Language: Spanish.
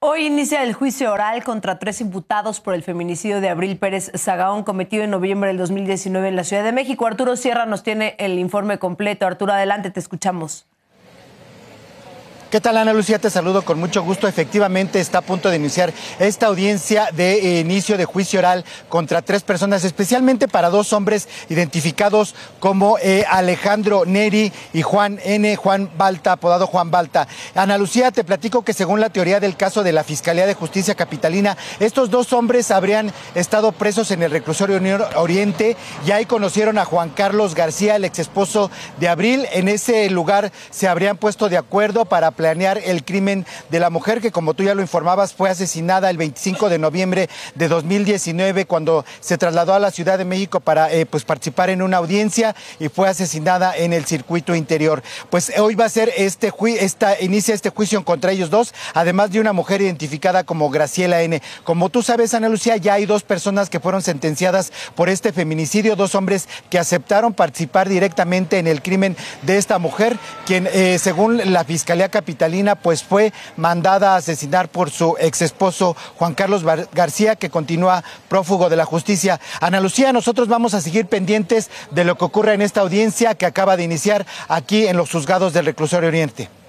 Hoy inicia el juicio oral contra 3 imputados por el feminicidio de Abril Pérez Zagaón cometido en noviembre del 2019 en la Ciudad de México. Arturo Sierra nos tiene el informe completo. Arturo, adelante, te escuchamos. ¿Qué tal, Ana Lucía? Te saludo con mucho gusto. Efectivamente, está a punto de iniciar esta audiencia de inicio de juicio oral contra 3 personas, especialmente para 2 hombres identificados como Alejandro Neri y Juan Balta, apodado Juan Balta. Ana Lucía, te platico que según la teoría del caso de la Fiscalía de Justicia Capitalina, estos 2 hombres habrían estado presos en el reclusorio Oriente y ahí conocieron a Juan Carlos García, el exesposo de Abril. En ese lugar se habrían puesto de acuerdo para planear el crimen de la mujer que, como tú ya lo informabas, fue asesinada el 25 de noviembre de 2019 cuando se trasladó a la Ciudad de México para participar en una audiencia y fue asesinada en el circuito interior. Pues hoy va a ser inicia este juicio contra ellos 2, además de una mujer identificada como Graciela N. Como tú sabes, Ana Lucía, ya hay 2 personas que fueron sentenciadas por este feminicidio, 2 hombres que aceptaron participar directamente en el crimen de esta mujer, quien según la Fiscalía Capitalina pues fue mandada a asesinar por su exesposo Juan Carlos García, que continúa prófugo de la justicia. Ana Lucía, nosotros vamos a seguir pendientes de lo que ocurra en esta audiencia que acaba de iniciar aquí en los juzgados del Reclusorio Oriente.